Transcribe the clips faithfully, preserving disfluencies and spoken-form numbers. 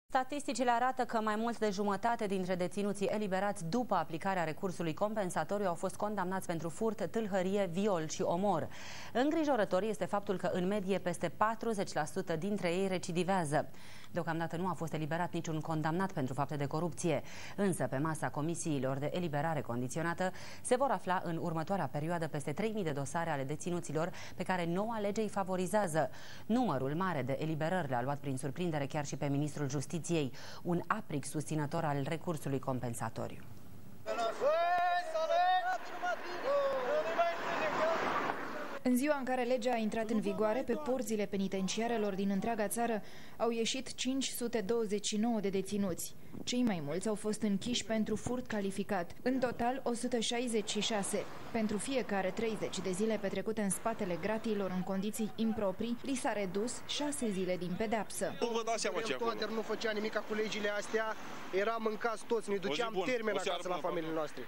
Statisticile arată că mai mult de jumătate dintre deținuții eliberați după aplicarea recursului compensatoriu au fost condamnați pentru furt, tâlhărie, viol și omor. Îngrijorător este faptul că în medie peste patruzeci la sută dintre ei recidivează. Deocamdată nu a fost eliberat niciun condamnat pentru fapte de corupție, însă pe masa comisiilor de eliberare condiționată se vor afla în următoarea perioadă peste trei mii de dosare ale deținuților pe care noua lege îi favorizează. Numărul mare de eliberări le-a luat prin surprindere chiar și pe ministrul Justiției, un apric susținător al recursului compensatoriu. În ziua în care legea a intrat în vigoare, pe porțile penitenciarelor din întreaga țară au ieșit cinci sute douăzeci și nouă de deținuți. Cei mai mulți au fost închiși pentru furt calificat, în total o sută șaizeci și șase. Pentru fiecare treizeci de zile petrecute în spatele gratiilor în condiții improprii, li s-a redus șase zile din pedeapsă. Nu vă dați seama ce acolo. Nu făcea nimic cu legile astea, eram mâncați toți, ne duceam termen acasă la familiile noastre.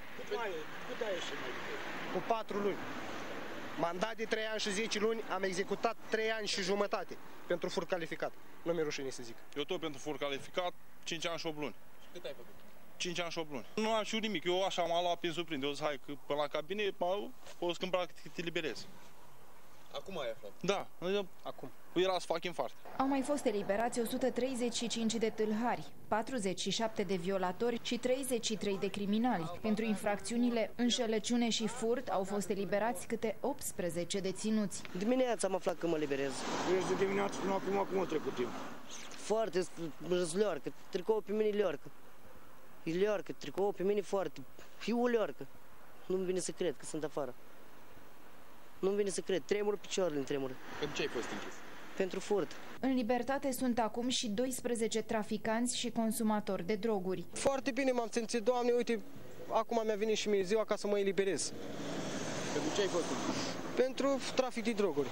Cu patru luni. Mandat de trei ani și zece luni, am executat trei ani și jumătate pentru furt calificat. Nu mi-e rușine să zic. Eu tot pentru furt calificat, cinci ani și opt luni. Și cât ai făcut? cinci ani și opt luni. Nu am știut nimic, eu așa m-am luat prin surprinde. Eu zic, hai, că până la cabinet, o să practic te liberez. Acum ai aflat? Da, acum. Era să fac infart. Au mai fost eliberați o sută treizeci și cinci de tâlhari, patruzeci și șapte de violatori și treizeci și trei de criminali. Pentru infracțiunile înșelăciune și furt au fost eliberați câte optsprezece deținuți. Dimineața am aflat că mă liberez. Ești de dimineață până acum, cum a trecut timp? Foarte leorcă, tricoul pe mine leorcă. E leorcă, tricoul pe mine foarte, fiul leorcă. Nu-mi vine să cred că sunt afară. Nu-mi vine să cred, tremură picioarele, îmi tremură. Pentru ce ai fost închis? Pentru furt. În libertate sunt acum și doisprezece traficanți și consumatori de droguri. Foarte bine m-am simțit, Doamne, uite, acum mi-a venit și mie ziua ca să mă eliberez. Pentru ce ai fost închis? Pentru trafic de droguri.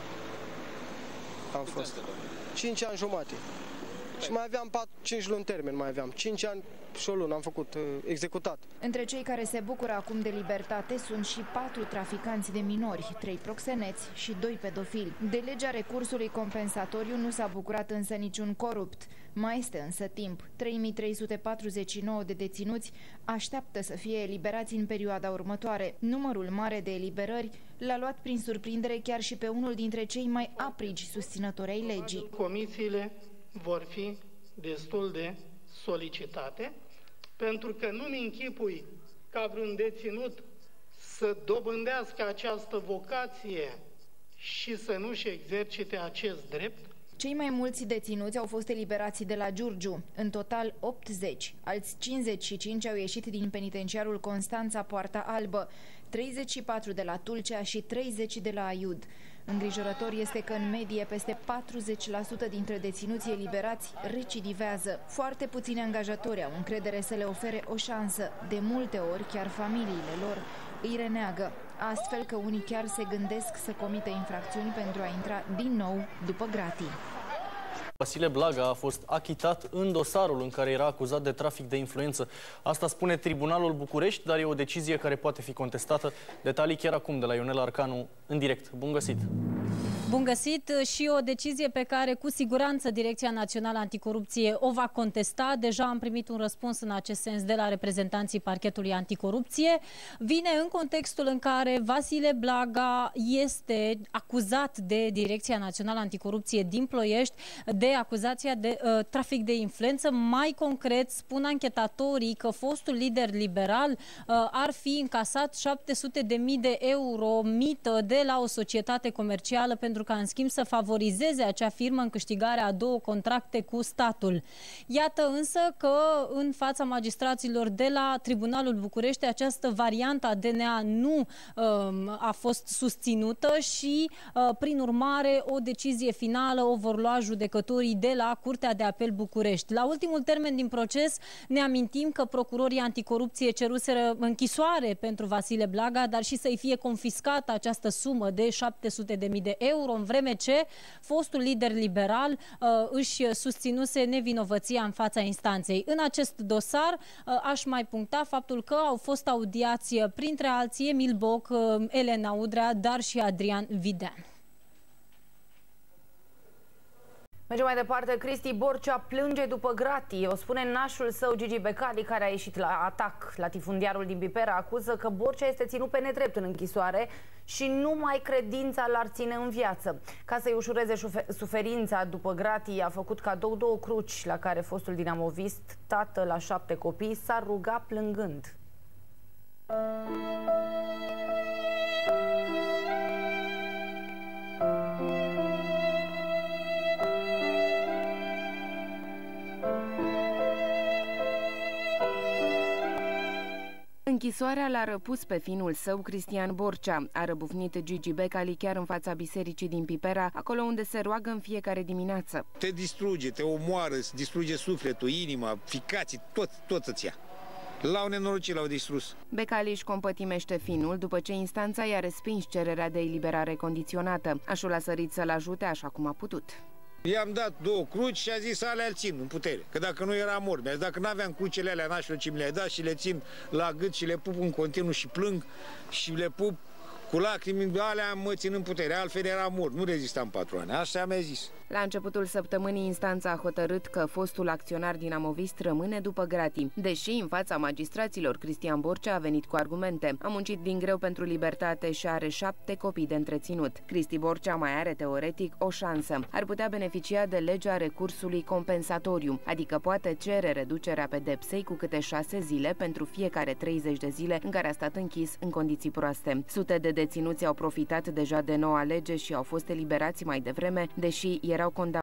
Am fost. cinci ani jumate. Și mai aveam patru cinci luni termen, mai aveam. cinci ani și o lună am făcut, uh, executat. Între cei care se bucură acum de libertate sunt și patru traficanți de minori, trei proxeneți și doi pedofili. De legea recursului compensatoriu nu s-a bucurat însă niciun corupt. Mai este însă timp. trei mii trei sute patruzeci și nouă de deținuți așteaptă să fie eliberați în perioada următoare. Numărul mare de eliberări l-a luat prin surprindere chiar și pe unul dintre cei mai aprigi susținători ai legii. Comisiile vor fi destul de solicitate, pentru că nu-mi închipui ca vreun deținut să dobândească această vocație și să nu-și exercite acest drept. Cei mai mulți deținuți au fost eliberați de la Giurgiu, în total optzeci. Alți cincizeci și cinci au ieșit din penitenciarul Constanța Poarta Albă, treizeci și patru de la Tulcea și treizeci de la Aiud. Îngrijorător este că în medie peste patruzeci la sută dintre deținuții eliberați recidivează. Foarte puțini angajatori au încredere să le ofere o șansă. De multe ori chiar familiile lor îi reneagă, astfel că unii chiar se gândesc să comită infracțiuni pentru a intra din nou după gratii. Vasile Blaga a fost achitat în dosarul în care era acuzat de trafic de influență. Asta spune Tribunalul București, dar e o decizie care poate fi contestată. Detalii chiar acum de la Ionela Arcanu, în direct. Bun găsit! Bun găsit și o decizie pe care cu siguranță Direcția Națională Anticorupție o va contesta. Deja am primit un răspuns în acest sens de la reprezentanții Parchetului Anticorupție. Vine în contextul în care Vasile Blaga este acuzat de Direcția Națională Anticorupție din Ploiești de acuzația de uh, trafic de influență. Mai concret, spun anchetatorii că fostul lider liberal uh, ar fi încasat șapte sute de mii de euro mită de la o societate comercială pentru ca în schimb să favorizeze acea firmă în câștigarea a două contracte cu statul. Iată însă că în fața magistraților de la Tribunalul București această variantă a D N A nu uh, a fost susținută și uh, prin urmare o decizie finală o vor lua judecătorii de la Curtea de Apel București. La ultimul termen din proces ne amintim că procurorii anticorupție ceruseră închisoare pentru Vasile Blaga, dar și să-i fie confiscată această sumă de șapte sute de mii de euro, în vreme ce fostul lider liberal uh, își susținuse nevinovăția în fața instanței. În acest dosar uh, aș mai puncta faptul că au fost audiați printre alții Emil Boc, uh, Elena Udrea, dar și Adrian Videan. Mergem mai departe. Cristi Borcea plânge după gratii. O spune nașul său Gigi Becali, care a ieșit la atac. Latifundiarul din Pipera acuză că Borcea este ținut pe nedrept în închisoare și numai credința l-ar ține în viață. Ca să-i ușureze suferința după gratii, a făcut cadou două cruci la care fostul dinamovist, tată la șapte copii, s-a rugat plângând. Închisoarea l-a răpus pe finul său, Cristian Borcea. A răbufnit Gigi Becali chiar în fața bisericii din Pipera, acolo unde se roagă în fiecare dimineață. Te distruge, te omoară, îți distruge sufletul, inima, ficații, tot, tot îți ia. L-au nenorocit, l-au distrus. Becali își compătimește finul după ce instanța i-a respins cererea de eliberare condiționată. Așul a sărit să-l ajute așa cum a putut. I-am dat două cruci și a zis alea îl țin în putere. Că dacă nu era mort, mi-a zis, dacă n-aveam crucele alea nașilor ce mi le-ai dat și le țin la gât și le pup în continuu și plâng și le pup cu lacrimi, alea mă țin în putere, altfel era mort, nu rezistam patru ani. Așa mi-a zis. La începutul săptămânii, instanța a hotărât că fostul acționar dinamovist rămâne după gratii. Deși în fața magistraților Cristian Borcea a venit cu argumente. A muncit din greu pentru libertate și are șapte copii de întreținut. Cristi Borcea mai are teoretic o șansă. Ar putea beneficia de legea recursului compensatoriu, adică poate cere reducerea pedepsei cu câte șase zile pentru fiecare treizeci de zile în care a stat închis în condiții proaste. Sute de deținuți au profitat deja de noua lege și au fost eliberați mai devreme, deși erau condamnați